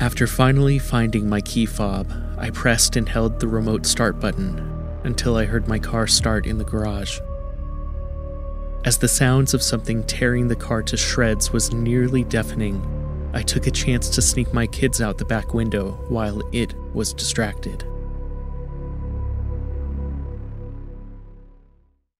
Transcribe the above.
After finally finding my key fob, I pressed and held the remote start button until I heard my car start in the garage. As the sounds of something tearing the car to shreds was nearly deafening, I took a chance to sneak my kids out the back window while it was distracted.